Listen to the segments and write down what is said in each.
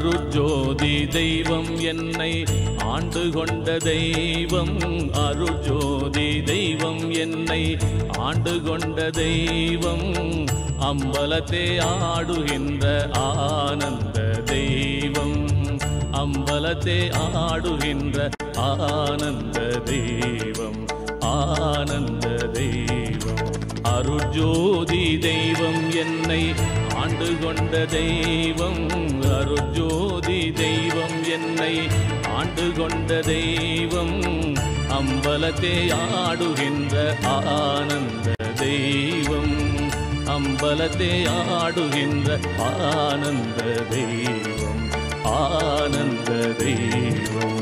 அருட்ஜோதி தெய்வம் என்னை ஆண்டு கொண்ட தெய்வம், அருட்ஜோதி தெய்வம் என்னை ஆண்டு கொண்ட தெய்வம், அம்பலத்தே ஆடுகின்ற ஆனந்த தெய்வம், அம்பலத்தே ஆடுகின்ற ஆனந்த தெய்வம், ஆனந்த தெய்வம். அருட்ஜோதி தெய்வம் என்னை ஆண்டு கொண்ட தெய்வம், அருட்ஜோதி தெய்வம் என்னை ஆண்டு கொண்ட தெய்வம், அம்பலத்தே ஆடுகின்ற ஆனந்த தெய்வம், அம்பலத்தே ஆடுகின்ற ஆனந்த தெய்வம், ஆனந்த தெய்வம்.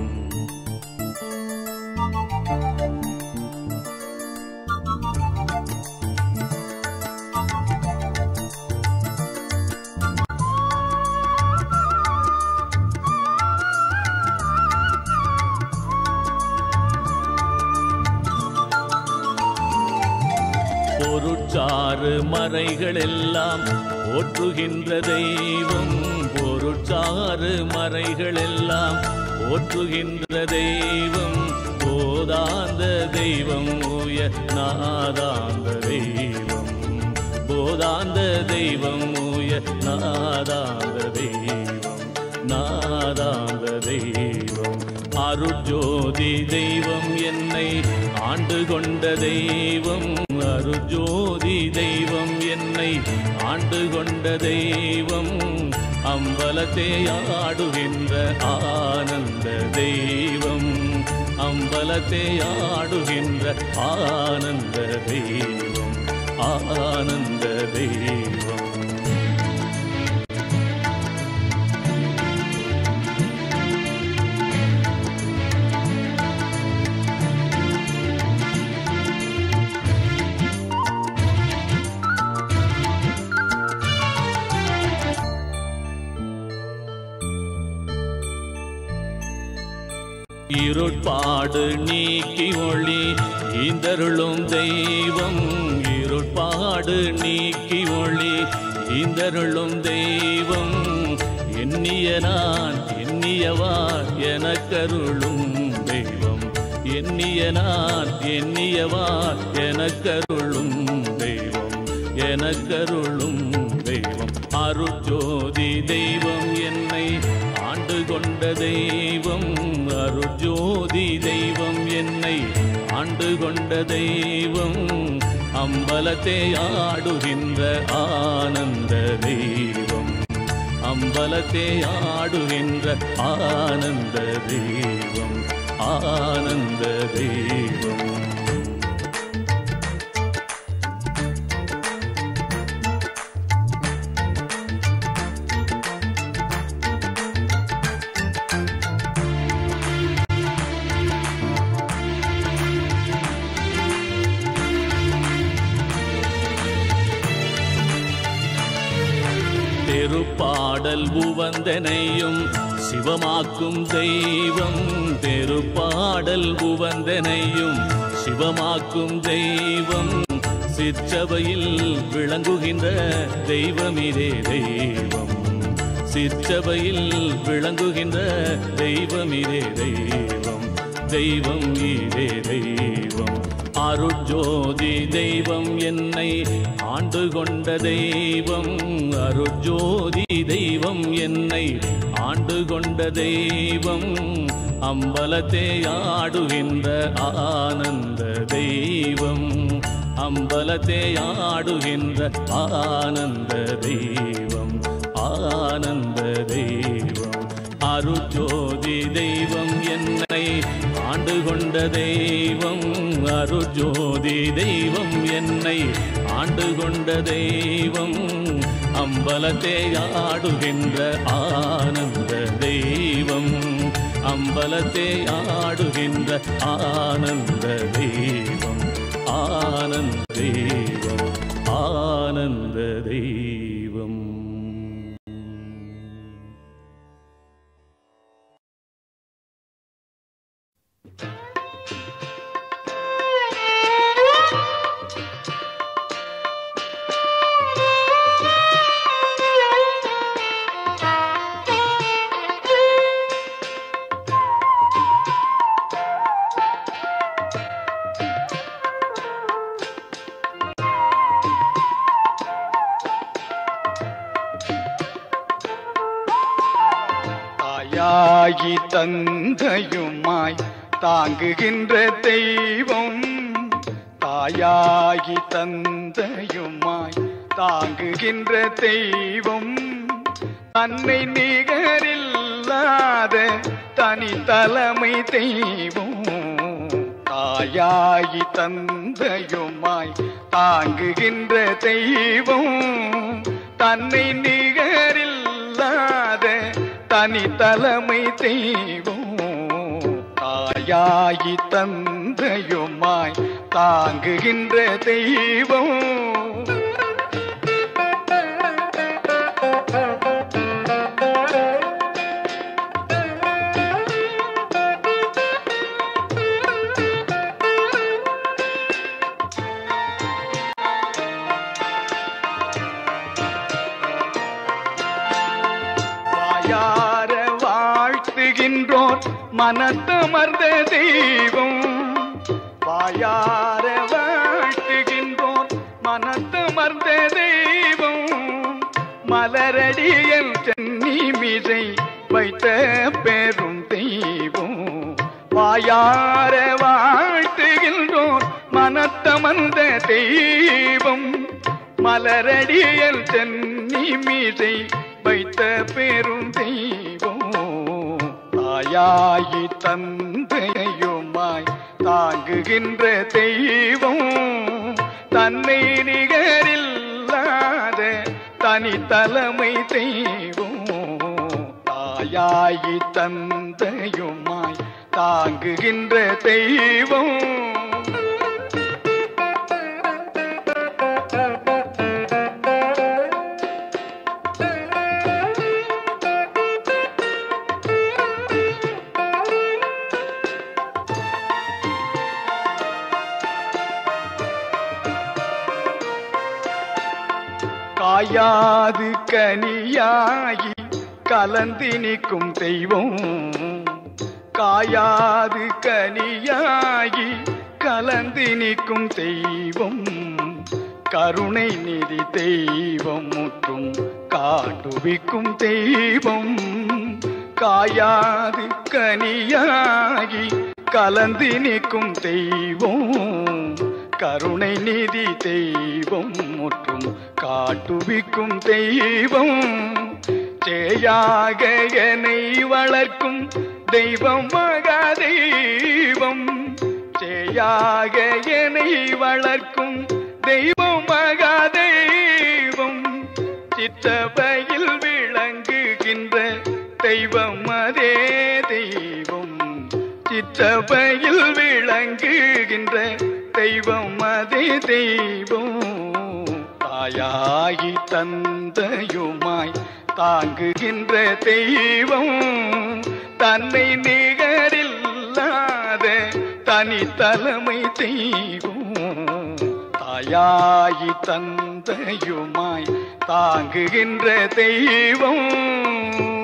பொருட்சாறு மறைகளெல்லாம் போற்றுகின்ற தெய்வம், பொருட்சாறு மறைகளெல்லாம் போற்றுகின்ற தெய்வம், போதாந்த தெய்வம் உய நாதாந்த தெய்வம், போதாந்த தெய்வம் உய நாதாந்த தெய்வம், நாதாந்த தெய்வம். அருட்ஜோதி தெய்வம் என்னை ஆண்டு கொண்ட தெய்வம், அருட்ஜோதி தெய்வம் என்னை ஆண்டு கொண்ட தெய்வம், அம்பலத்தே ஆடுகின்ற ஆனந்த தெய்வம், அம்பலத்தே ஆடுகின்ற ஆனந்த தெய்வம், ஆனந்த தெய்வம். இருட்பாடு நீக்கி ஒளி ஈந்தருளும் தெய்வம், இருட்பாடு நீக்கி ஒளி ஈந்தருளும் தெய்வம், எண்ணிய நான் எண்ணியவார் எனக்கருளும் தெய்வம், எண்ணிய நான் எண்ணியவார் எனக்கருளும் தெய்வம், எனக்கருளும் தெய்வம். அருட்ஜோதி தெய்வம் என்னை ஆண்டு கொண்ட தெய்வம், அருட்ஜோதி தெய்வம் என்னை ஆண்டு கொண்ட தெய்வம், அம்பலத்தே ஆடுகின்ற ஆனந்த தெய்வம், அம்பலத்தே ஆடுகின்ற ஆனந்த தெய்வம், ஆனந்த தெய்வம். திருப்பாடல் உவந்தனையும் சிவமாக்கும் தெய்வம், திருப்பாடல் உவந்தனையும் சிவமாக்கும் தெய்வம், சிற்றபையில் விளங்குகின்ற தெய்வமிரே தெய்வம், சிற்றபையில் விளங்குகின்ற தெய்வமிரே தெய்வம், தெய்வம் இதே தெய்வம். அருட்ஜோதி தெய்வம் என்னை ஆண்டு கொண்ட தெய்வம், அருட்ஜோதி தெய்வம் என்னை ஆண்டு கொண்ட தெய்வம், அம்பலத்தே ஆடுகின்ற ஆனந்த தெய்வம், அம்பலத்தே ஆடுகின்ற ஆனந்த தெய்வம், ஆனந்த தெய்வம். அருட்ஜோதி தெய்வம் என்னை ஆண்டு கொண்ட தெய்வம், அருட்ஜோதி தெய்வம் என்னை ஆண்டு கொண்ட தெய்வம், அம்பலத்தே ஆடுகின்ற ஆனந்த தெய்வம், அம்பலத்தே ஆடுகின்ற ஆனந்த தெய்வம், ஆனந்த தெய்வம், ஆனந்த தெய்வம். தந்தையுமாய் தாங்குகின்ற தெய்வம். தாயாகி தந்தையுமாய் தாங்குகின்ற தெய்வம். அன்னை நிகரில்லாத தனி தலைமை தெய்வம். தாயாகி தந்தையுமாய் தாங்குகின்ற தெய்வம். தன்னை நிகரில்லாத தனி தலைமை தெய்வம். தாயாகி தந்தையுமாய் தாங்குகின்ற தெய்வம். வாயார வாழ்த்துகின்றோர் மனத்தமர்ந்த தெய்வம். வாயார வாழ்த்துகின்றோர் மனத்தமர்ந்த தெய்வம். மலரடியில் சென்னிமிசை வைத்த பெரும் தெய்வம். வாயார வாழ்த்துகின்றோர் மனத்தமர்ந்த தெய்வம். மலரடியில் சென்னிமிசை வைத்த பெரும் தெய்வம். தாயாகி தந்தையுமாய் தாங்குகின்ற தெய்வம். தன்னை நிகரில்லாத தனி தலைமை தெய்வம். தாயாகி தந்தையுமாய் தாங்குகின்ற தெய்வம். காயாது கனியாகி கலந்து நிற்கும் தெய்வம். காயாது கனியாகி கலந்து நிற்கும் தெய்வம். கருணை நிதி தெய்வம். முற்றும் காட்டுவிக்கும் தெய்வம். காயாது கனியாகி கலந்து நிற்கும் தெய்வம். கருணை நிதி தெய்வம். முற்றும் காட்டுவிக்கும் தெய்வம். சேயாக என்னை வளர்க்கும் தெய்வம் மகாதெய்வம். சேயாக என்னை வளர்க்கும் தெய்வம் மகாதெய்வம். சித்தபையில் விளங்குகின்ற தெய்வம் அதே தெய்வம். சித்தபையில் விளங்குகின்ற தெய்வம் அதே தெய்வம். தாயாகி தந்தையுமாய் தாங்குகின்ற தெய்வம். தன்னை நிகரில்லாத தனி தலைமை தெய்வம். தாயாகி தந்தையுமாய் தாங்குகின்ற தெய்வம்.